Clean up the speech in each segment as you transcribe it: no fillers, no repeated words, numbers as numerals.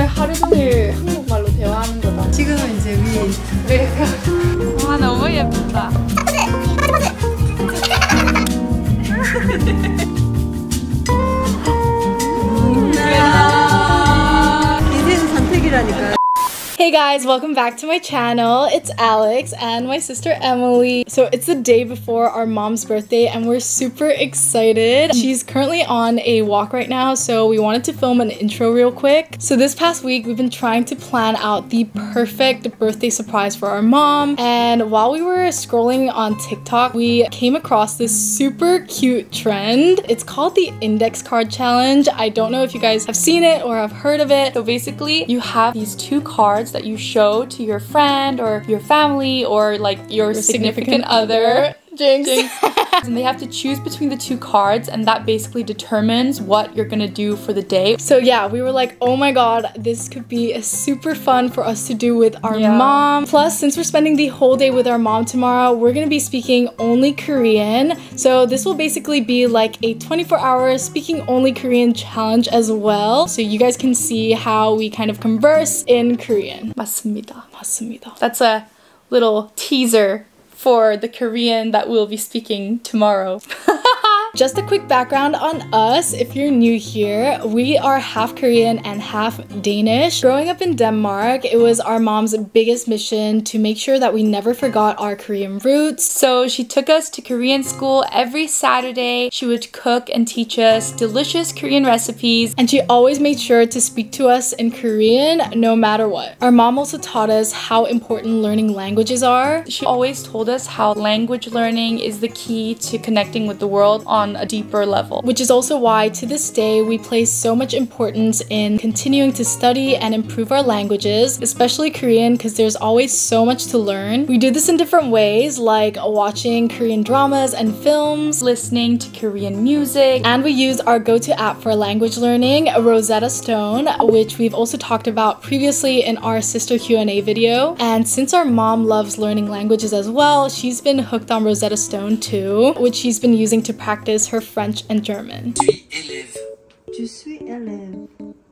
하루 종일 한국말로 대화하는 거다. 지금은 이제 위. 와, 너무 예쁘다. 인생 선택이라니까. Hey guys, welcome back to my channel. It's Alex and my sister Emily. So it's the day before our mom's birthday and we're super excited. She's currently on a walk right now, so we wanted to film an intro real quick. So this past week, we've been trying to plan out the perfect birthday surprise for our mom. And while we were scrolling on TikTok, we came across this super cute trend. It's called the index card challenge. I don't know if you guys have seen it or have heard of it. So basically, you have these two cards that you show to your friend or your family or like your significant other. Jinx. And they have to choose between the two cards and that basically determines what you're gonna do for the day. So yeah, we were like, oh my god, this could be super fun for us to do with our mom. Plus, since we're spending the whole day with our mom tomorrow, we're gonna be speaking only Korean. So this will basically be like a 24-hour speaking only Korean challenge as well. So you guys can see how we kind of converse in Korean. 맞습니다. 맞습니다. That's a little teaser for the Korean that we'll be speaking tomorrow. Just a quick background on us, if you're new here, we are half Korean and half Danish. Growing up in Denmark, it was our mom's biggest mission to make sure that we never forgot our Korean roots. So she took us to Korean school every Saturday. She would cook and teach us delicious Korean recipes, and she always made sure to speak to us in Korean no matter what. Our mom also taught us how important learning languages are. She always told us how language learning is the key to connecting with the world on a deeper level, which is also why to this day we place so much importance in continuing to study and improve our languages, especially Korean, because there's always so much to learn. We do this in different ways, like watching Korean dramas and films, listening to Korean music, and we use our go-to app for language learning, Rosetta Stone, which we've also talked about previously in our sister Q&A video. And since our mom loves learning languages as well, she's been hooked on Rosetta Stone too, which she's been using to practice her French and German. Je suis élève.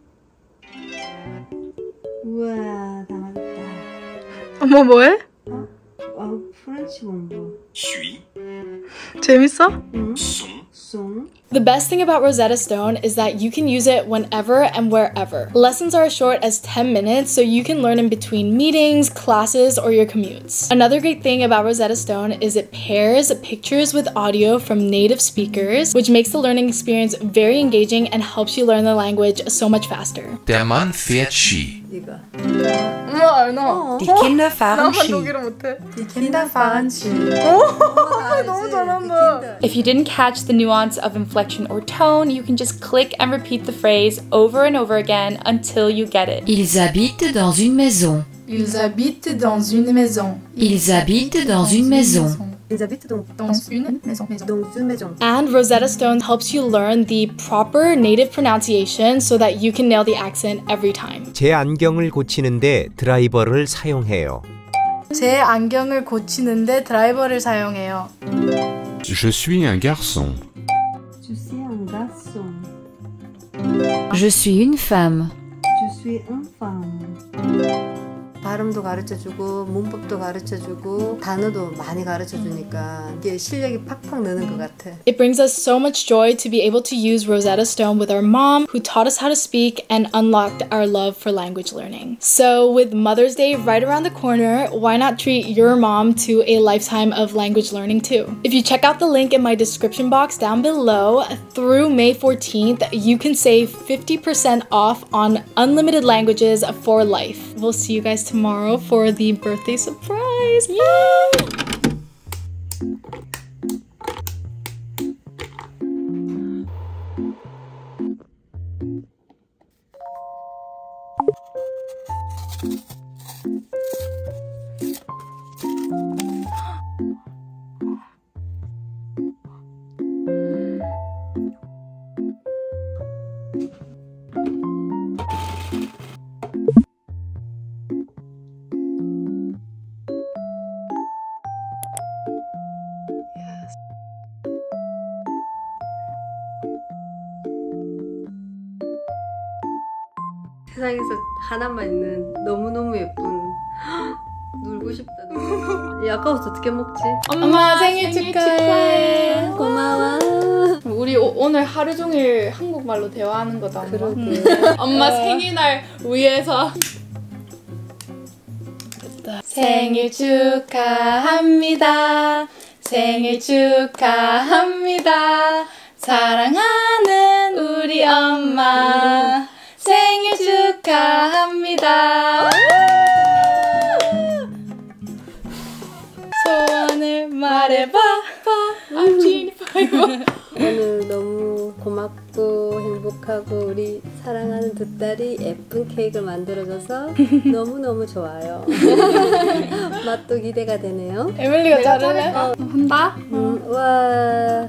우와, 다 맞았다. 어머, 뭐해? 프렌치 공부. suis. 재밌어? 응? Sont. The best thing about Rosetta Stone is that you can use it whenever and wherever. Lessons are as short as 10 minutes, so you can learn in between meetings, classes, or your commutes. Another great thing about Rosetta Stone is it pairs pictures with audio from native speakers, which makes the learning experience very engaging and helps you learn the language so much faster. Der Mann fährt Ski. 이거. 너. Die Kinder fahren Ski. 못해. Die Kinder fahren Ski. 너무 잘한다. If you didn't catch the nuance of inflection or tone, you can just click and repeat the phrase over and over again until you get it. Ils habitent dans une maison. Ils habitent dans une maison. Ils habitent dans une maison. Ils habitent dans une maison. And Rosetta Stone helps you learn the proper native pronunciation so that you can nail the accent every time. 제 안경을 고치는데 드라이버를 사용해요. 제 안경을 고치는데 드라이버를 사용해요. Je suis un garçon. Je suis un garçon. Je suis une femme. Je suis une femme. 발음도 가르쳐주고 문법도 가르쳐주고 단어도 많이 가르쳐주니까 이게 실력이 팍팍 느는 것 같아. It brings us so much joy to be able to use Rosetta Stone with our mom, who taught us how to speak and unlocked our love for language learning. So with Mother's Day right around the corner, why not treat your mom to a lifetime of language learning too? If you check out the link in my description box down below, through May 14th, you can save 50% off on unlimited languages for life. We'll see you guys tomorrow for the birthday surprise. Yay! 세상에서 하나만 있는 너무너무 예쁜 놀고 싶다. 너무. 아까워서 어떻게 먹지? 엄마 생일 축하해. 고마워. 우리 오늘 하루 종일 한국말로 대화하는 거다. 엄마. 그러게. 엄마 생일날 위해서. 생일 축하합니다. 생일 축하합니다. 사랑하는 우리 엄마 생일 축하합니다. 소원을 말해봐. I'm Jennifer. 오늘 너무 고맙고 행복하고 우리 사랑하는 두 딸이 예쁜 케이크를 만들어줘서 너무너무 좋아요. 맛도 기대가 되네요. 에밀리가 자를래? 한다? 와.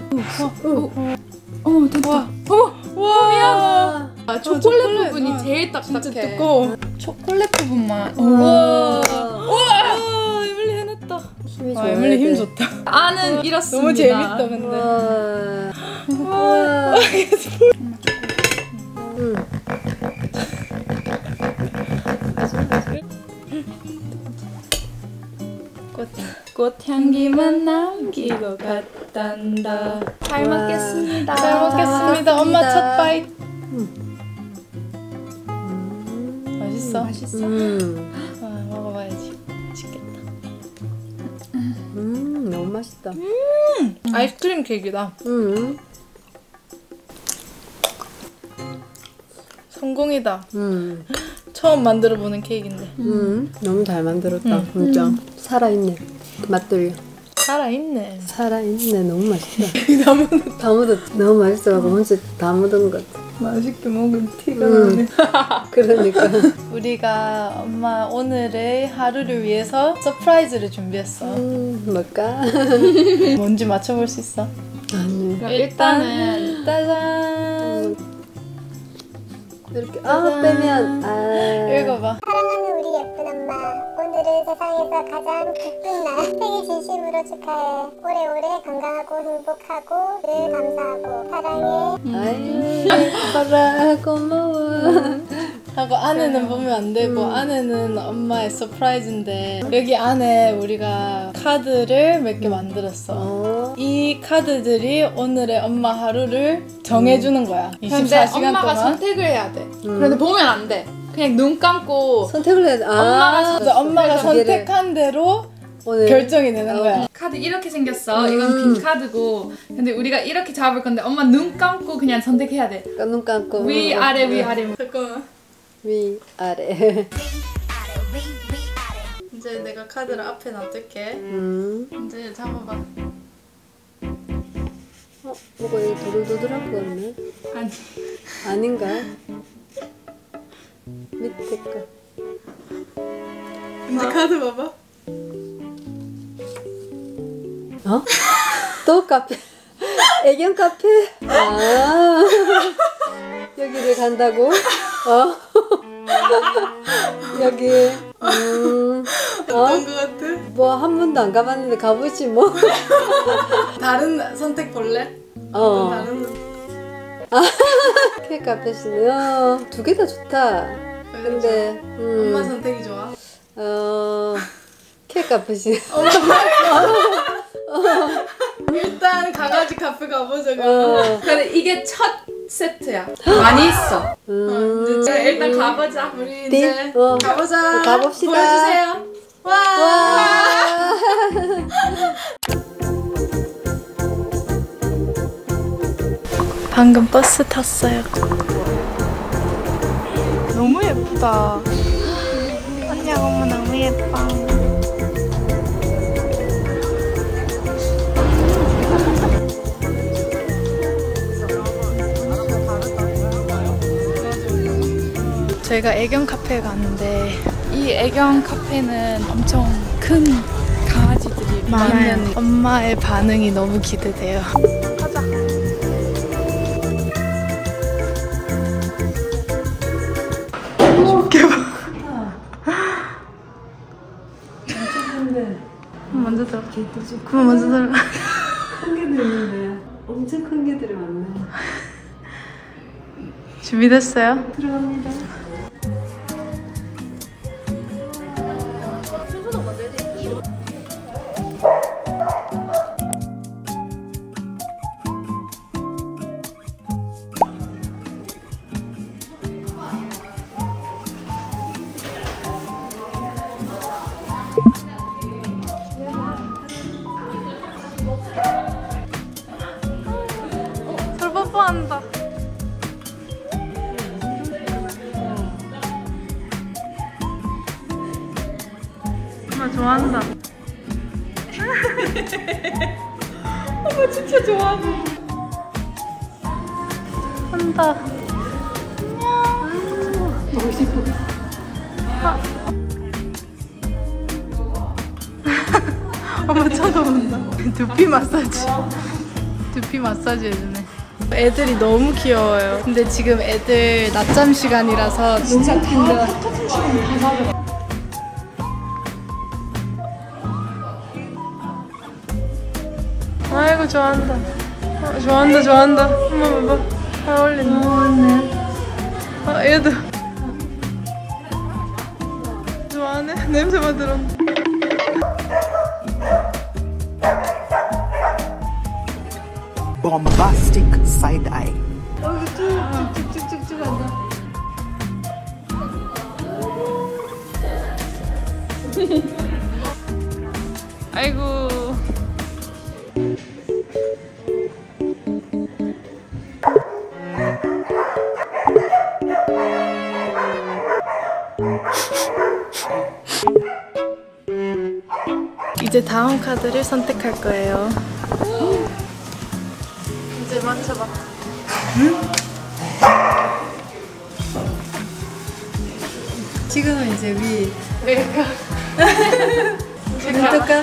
어머 됐다. 와. 아, 초콜릿 초콜릿. 부분이 아, 제일 진짜 딱딱해. 두꺼워. 초콜릿 부분만. 와. 에밀리 해냈다. 힘이 와, 좋아야 에밀리 힘 돼. 좋다. 아는 이렇습니다. 너무 재밌다 근데. 와. 꽃향기만 남기고 갔단다. 잘 와. 먹겠습니다. 잘 먹겠습니다. 엄마 첫 바이. 맛있어? 맛있어? 아, 먹어봐야지. 맛있겠다. 너무 맛있다. 아이스크림 케이크다. 성공이다. 처음 만들어보는 케이크인데. 너무 잘 만들었다. 진짜 살아있네. 맛돌려. 살아있네. 살아있네. 너무 맛있다. 다 묻었지. 너무 맛있어가지고 혼자 다 묻은 것 같아. 맛있게 먹은 티가 나네. 그러니까. 우리가 엄마 오늘의 하루를 위해서 서프라이즈를 준비했어. 뭘까? 뭔지 맞춰볼 수 있어? 아니. 일단은 짜잔. 이렇게 빼면 읽어봐. 사랑하는 우리 예쁜 엄마, 오늘은 세상에서 가장 기쁜 날. 생일 진심으로 축하해. 오래오래 건강하고 행복하고 늘 감사하고 사랑해. 아이 예뻐라 고마워. 하고 안에는 보면 안 되고 안에는 엄마의 서프라이즈인데 여기 안에 우리가 카드를 몇 개 만들었어. 이 카드들이 오늘의 엄마 하루를 정해주는 거야. 근데 24시간 엄마가 동안. 선택을 해야 돼. 그런데 보면 안 돼. 그냥 눈 감고 선택을 해야 돼. 엄마가 그래서 선택한 대로 오늘 결정이 되는 거야. 카드 이렇게 생겼어. 이건 빈 카드고. 근데 우리가 이렇게 잡을 건데 엄마 눈 감고 그냥 선택해야 돼. 눈 감고 위 아래 위 아래. 잠깐만. 위 아래. 이제 내가 카드를 앞에 놔둘게. 이제 잡아봐. 뭐가 이거 도들도들한 거 같네. 아니. 아닌가? 밑에 거. 이제 카드 봐봐. 어? 또 카페. 애견 카페? 여기를 간다고? 여기. 어떤 거 같아? 뭐 한 번도 안 가봤는데 가보지 뭐. 다른 선택 볼래? 다른 케이크 카페시네요. 두 개 다 좋다. 근데 엄마 선택이 좋아. 케이크 카페시. 일단 강아지 카페 가보자. 그럼. 근데 이게 첫 세트야. 많이 있어. 이제 일단 가보자. 우리 이제 가보자. 가봅시다. 보여주세요. 와. 방금 버스 탔어요. 너무 예쁘다. 언니가 엄마 너무 예뻐. 저희가 애견 카페에 갔는데 이 애견 카페는 엄청 큰 강아지들이 많은 엄마의 반응이 너무 기대돼요. 가자. 먼저 들어. 그럼 먼저 들어. 큰 개들 있는데 엄청 큰 개들이 많네. 준비됐어요? 들어갑니다. 엄마 좋아한다. 엄마 진짜 좋아하네. 한다. 안녕. 보고 싶어. 엄마 쳐다본다. 두피 마사지. 두피 마사지 해주네. 애들이 너무 귀여워요. 근데 지금 애들 낮잠 시간이라서 진짜 긴다. 아이고 좋아한다. 좋아한다 좋아한다. 엄마 봐봐. 잘 어울린다. 얘도 좋아하네. 냄새 맡으러. Bombastic side eye. 쭉쭉쭉쭉쭉 한다. 아이고. 이제 다음 카드를 선택할 거예요. 이제 만져봐. 지금은 이제 위. 내가. 어떨까?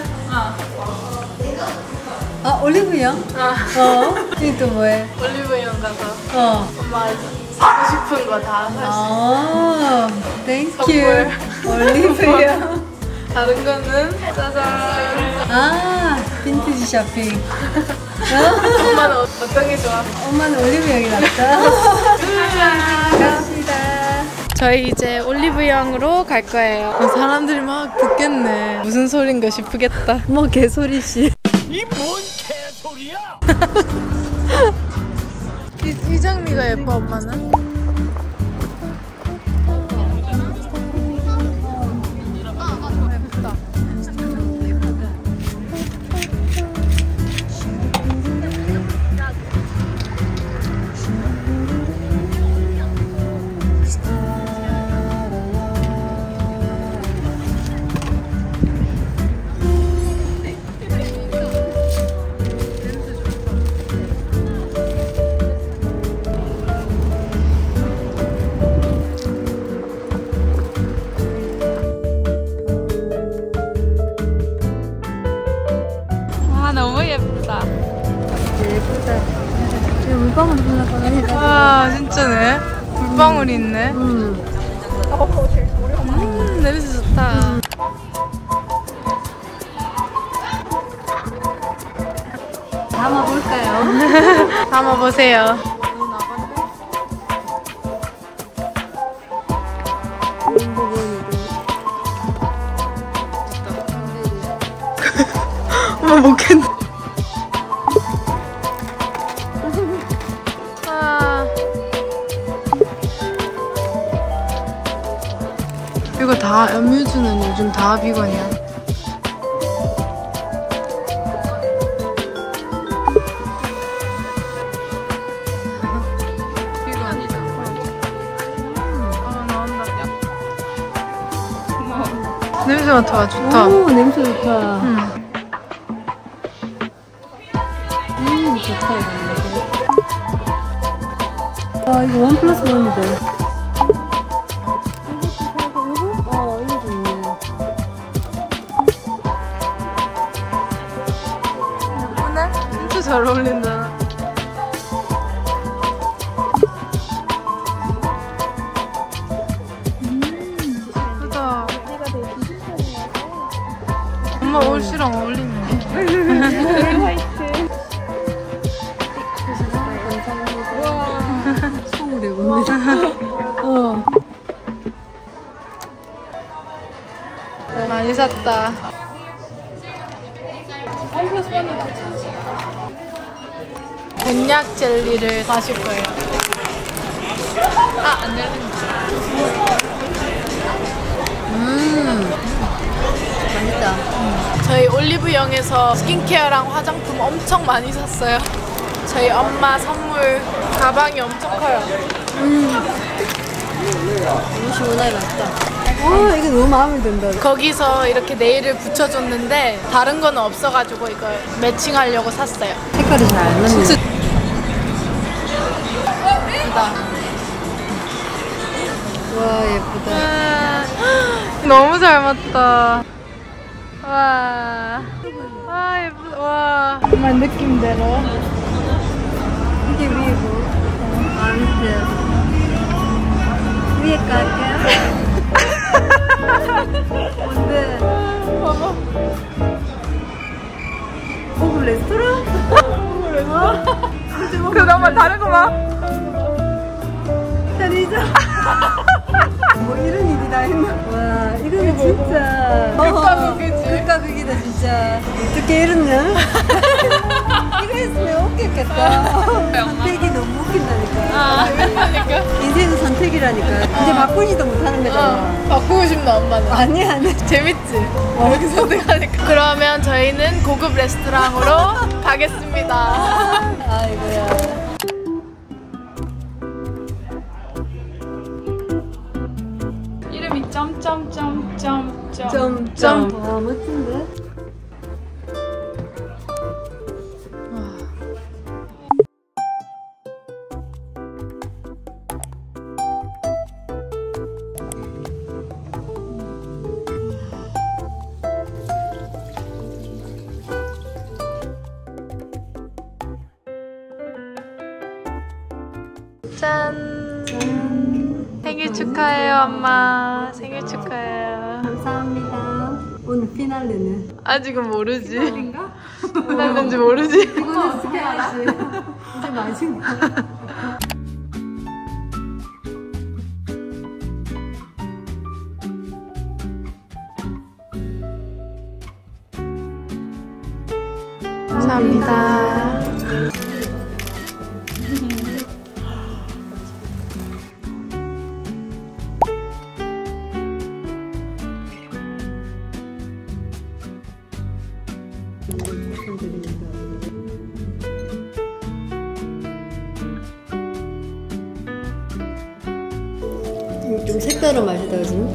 올리브영? 이게 또 뭐해? 올리브영 가서 엄마 사고 싶은 거 다 살 수 있어. 땡큐. 올리브영. 다른 거는 짜잔. 빈티지 쇼핑. 엄마는 어떤 게 좋아? 엄마는 올리브영이 낫다. 갑시다. 저희 이제 올리브영으로 갈 거예요. 사람들이 막 듣겠네. 무슨 소린가 싶겠다. 뭐 개소리씨. 이 뭔 개소리야? 이 장미가 예뻐 엄마는? 예쁘다. 너무 예쁘다. 예쁘다. 물방울 하나 와 진짜네. 물방울이 있네. 냄새 좋다. 담아볼까요? 담아보세요. 엄마 못겠네. 이거 다 뮤즈는 요즘 다 비건이야. 비건이다. 나온다. 냄새 맡아 좋다. 오, 냄새 좋다. 좋다 이거. 이거 원 플러스 원인데. 이거 좋네. 예쁘네? 진짜 잘 어울린다. 예쁘다. 엄마 옷이랑 어울리네. 성우래 오늘. 많이 샀다. 곤약 젤리를 마실 거예요. 안 열린다. 맛있다. 저희 올리브영에서 스킨케어랑 화장품 엄청 많이 샀어요. 저희 엄마 선물 가방이 엄청 커요. 너무 시원하게 맛있다. 와, 이거 너무 마음에 든다. 거기서 이렇게 네일을 붙여줬는데 다른 거는 없어가지고 이거 매칭하려고 샀어요. 색깔이 잘 안 맞네. 예쁘다. 와, 예쁘다. 너무 잘 맞다. 와. 와, 예쁘다. 와. 정말 느낌대로. 이게 위고. 아, 밑에. 위에 깔게요. 뭔데? 봐봐. 고급 레스토랑? 그나마 다른 거 봐. 편의점. 뭐 이런 일이 다 했나? 와, 이거는 진짜. 극과 극이지. 극과 극이다, 진짜. 어떻게 이랬냐? 이거 했으면 웃겼겠다. 선택이 너무 웃긴다니까. 그러니까. 인생은 선택이라니까. 이제 바꾸지도 못하는 거잖아. 바꾸고 싶나 엄마는? 아니야, 아니야. 재밌지? 이렇게 선택하니까. 그러면 저희는 고급 레스토랑으로 가겠습니다. 아이고야. 이름이 점점점점점. 점. 와, 멋진데? 짠. 생일 축하해요, 엄마. 생일 축하해요. 감사합니다. 오늘 피날레는? 아직은 모르지. 피날레인지 모르지. 이거는 스케아지. 이제 마지막. 감사합니다. 좀 색다른 맛이다, 그지?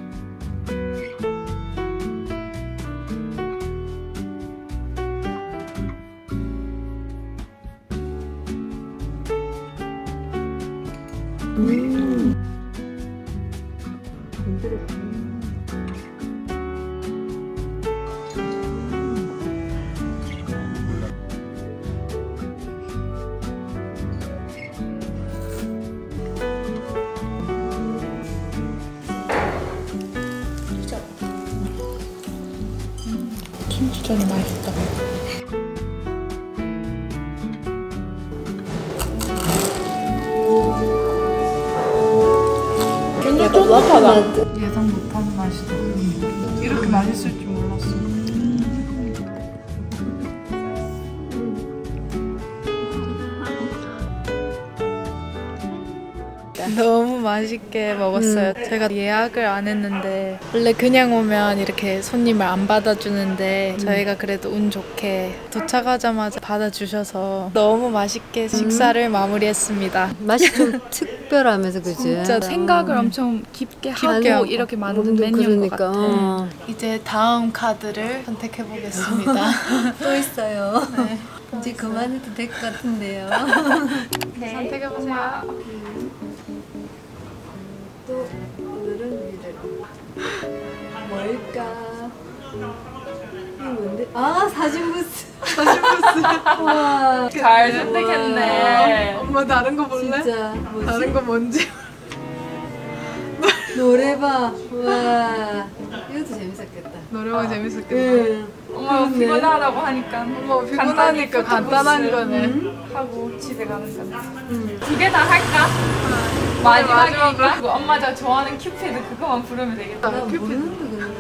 김치전이 맛있다. 약간 쫀득하다. 예상 못한 맛이다. 이렇게 맛있을 줄 몰랐어. 너무 맛있게 먹었어요. 제가 예약을 안 했는데 원래 그냥 오면 이렇게 손님을 안 받아주는데 저희가 그래도 운 좋게 도착하자마자 받아주셔서 너무 맛있게 식사를 마무리했습니다. 맛이 좀 특별하면서, 그지? 진짜 생각을 엄청 깊게 하고 이렇게 만든 메뉴인 것 같아요. 이제 다음 카드를 선택해 보겠습니다. 또 있어요. 네. 이제 그만해도 될 것 같은데요. 네. 선택해 보세요. 또 오늘은 뭘까? 이거 뭔데? 아, 사진 부스. 사진 부스. 와. 잘 선택했네. 엄마 다른 거 볼래? 진짜 뭐지? 다른 거 뭔지. 노래방. 와. 이것도 재밌었겠다. 노래방 재밌었겠다. 응. 엄마가 피곤하다고 하니까 엄마 피곤하니까 간단한 거네. 하고 집에 가는 거네. 응. 두 개 다 할까? 마지막이니까 그거 엄마 저 좋아하는 큐피드 그거만 부르면 되겠다. 나 모르는데 그런데.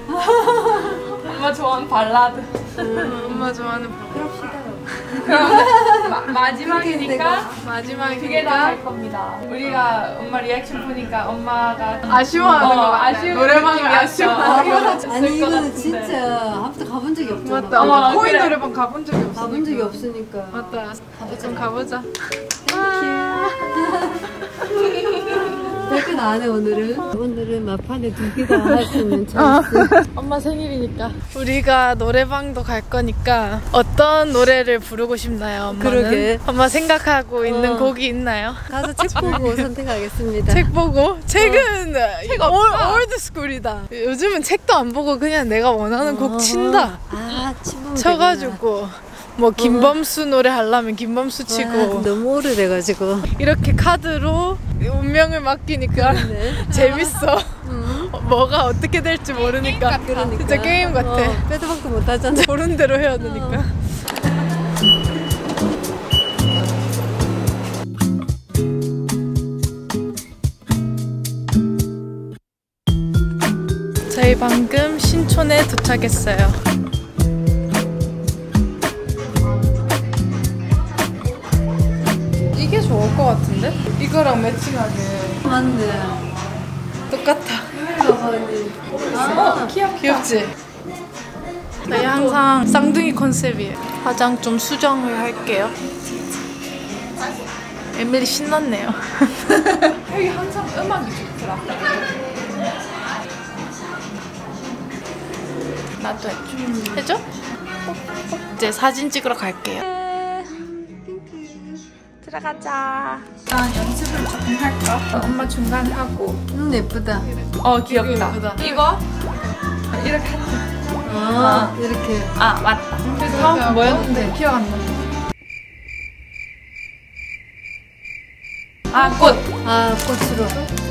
엄마 좋아하는 발라드. 엄마 좋아하는 그럽시다. 그럼 마지막이니까 마지막에 두 개 다 할 겁니다. 우리가 엄마 리액션 보니까 엄마가 아쉬워하는 거 같아. 아쉬운 노래방이 느낌이었어. 아쉬워. 아니 이거는 진짜 아무튼 가본 적이 없잖아. 맞다. 어머, 코인 그래. 노래방 가본 적이 없어. 가본 적이 없으니까. 맞다. 좀 가보자. 퇴근 안 해 오늘은? 오늘은 막판에 2개 다 할 수 있는 찬스. 엄마 생일이니까. 우리가 노래방도 갈 거니까 어떤 노래를 부르고 싶나요, 엄마는? 그러게. 엄마 생각하고 있는 곡이 있나요? 가서 책 보고 선택하겠습니다. 책 보고? 책은 올드스쿨이다. 요즘은 책도 안 보고 그냥 내가 원하는 곡 친다. 아, 치면 쳐가지고 뭐 김범수 노래 하려면 김범수 치고 너무 오래돼가지고 이렇게 카드로 운명을 맡기니까 재밌어. 뭐가 어떻게 될지 모르니까 진짜 게임 같아. 빼도 박도 못하잖아. 보는 대로 해야 되니까. 저희 방금 신촌에 도착했어요. 이게 좋을 것 같은데? 이거랑 매칭하게. 맞네. 똑같아. 귀엽지? 저희 항상 쌍둥이 컨셉이에요. 화장 좀 수정을 할게요. 에밀리 신났네요. 여기 항상 음악이 좋더라. 나도 해줘? 이제 사진 찍으러 갈게요. 들어가자. 일단 연습을 조금 할까? 엄마 중간 하고. 예쁘다. 귀엽다. 이거? 이렇게 하자. 이렇게. 아, 맞다. 그래서 뭐였는데? 기억 안 나. 아, 꽃! 아, 꽃으로.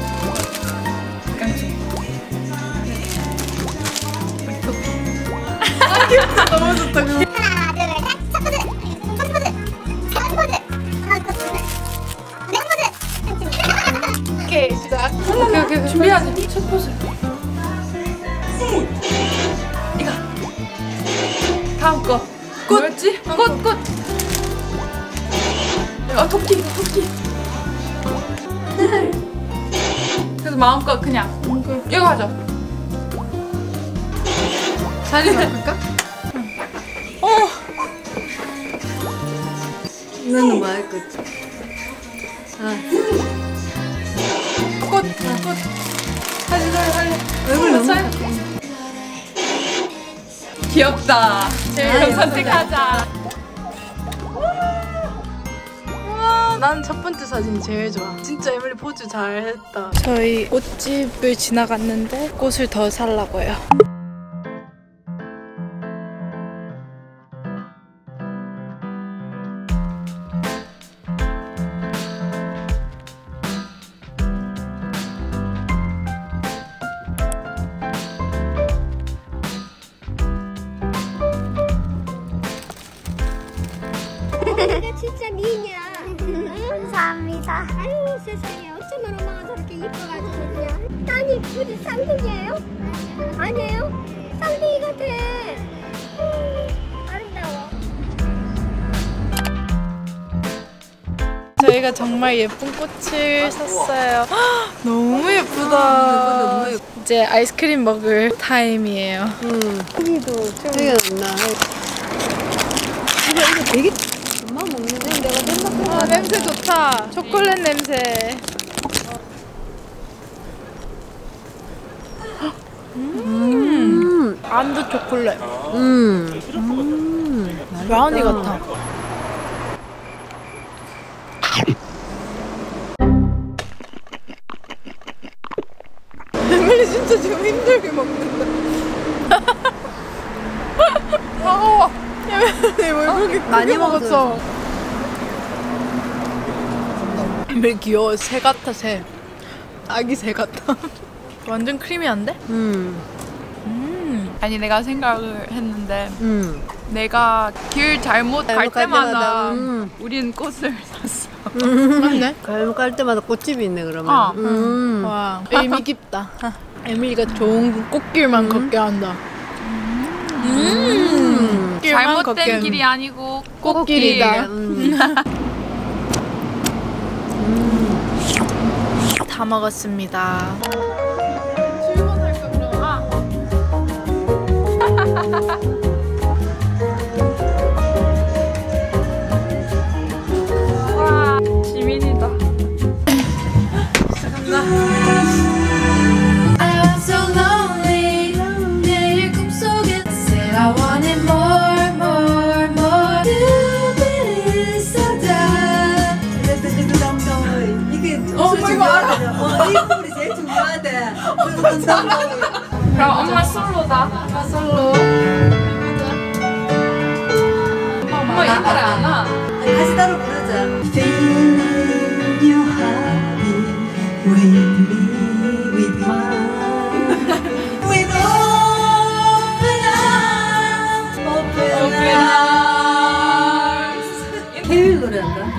귀엽다. 너무 좋다. 하나, 둘, 셋. 첫 포즈. 첫 포즈. 세 번째 포즈. 다음 포즈. 네 번째. 오케이, 시작. 오케이. 준비하자. 첫 포즈. 이거. 다음 거. 뭐였지? 꽃. 토끼. 그래서 마음껏 그냥 이거 하자. 자리 잡을까? 너는 뭐 할 거지? 꽃. 사진 살려. 얼굴 너무 귀엽다. 제일 선택하자. 난 첫 번째 사진이 제일 좋아. 진짜 에밀리 포즈 잘했다. 저희 꽃집을 지나갔는데 꽃을 더 살라고요. 이거 진짜 미녀. 감사합니다. 아유 세상에 어쩌면 엄마가 저렇게 이뻐가지고 그냥. 아니 우리 쌍둥이에요? 아니에요? 쌍둥이 같아. 아름다워. 저희가 정말 예쁜 꽃을 샀어요. 너무 예쁘다. 너무 예뻐. 이제 아이스크림 먹을 타임이에요. 크기도 되게 나. 이거 되게 엄마 먹는데 내가 맨날 냄새 좋다. 초콜릿 냄새. 안도 초콜릿. 브라우니 같아. 에밀리 진짜 지금 힘들게 먹는다. 먹어. 에밀리 왜 그렇게 많이 크게 먹었어? 에밀리 귀여워. 새 같아, 새. 아기 새 같아. 완전 크리미한데? 아니 내가 생각을 했는데 내가 길 잘못 갈 때마다 우린 꽃을 샀어. 맞네. 잘못 갈 때마다 꽃집이 있네 그러면. 와, 의미 깊다. 에밀리가 좋은 꽃길만 걷게 한다. 잘못된 길이 아니고 꽃길이다. 다 먹었습니다. 와, 지민이다. 시작한다. 그럼 엄마 솔로다. 엄마 솔로. 엄마 이 노래 안 와. 다시 따로 부르자. 케일 노래한다.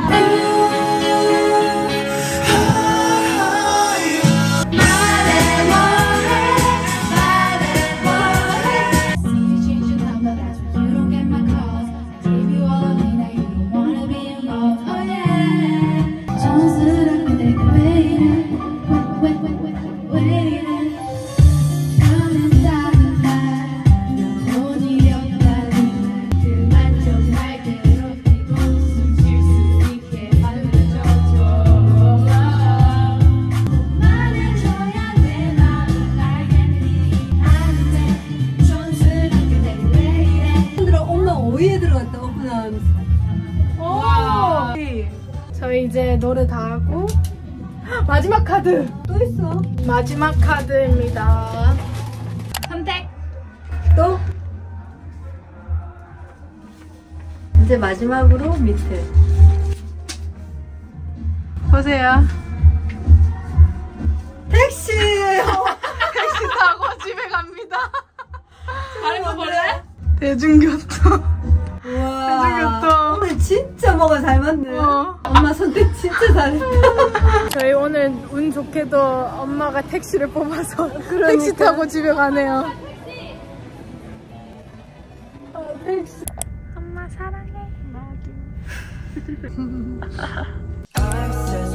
오이에 들어갔다 오픈하면서. 저희 이제 노래 다 하고 마지막 카드. 또 있어. 마지막 카드입니다. 선택. 또 이제 마지막으로 밑에 보세요. 택시. 택시 타고 집에 갑니다. 다른 거 볼래? 대중교통. 우와. 대중교통. 오늘 진짜 뭐가 잘 맞네. 어. 엄마 선택 진짜 잘했다. 저희 오늘 운 좋게도 엄마가 택시를 뽑아서 택시 타고 집에 가네요. 택시. 엄마 사랑해.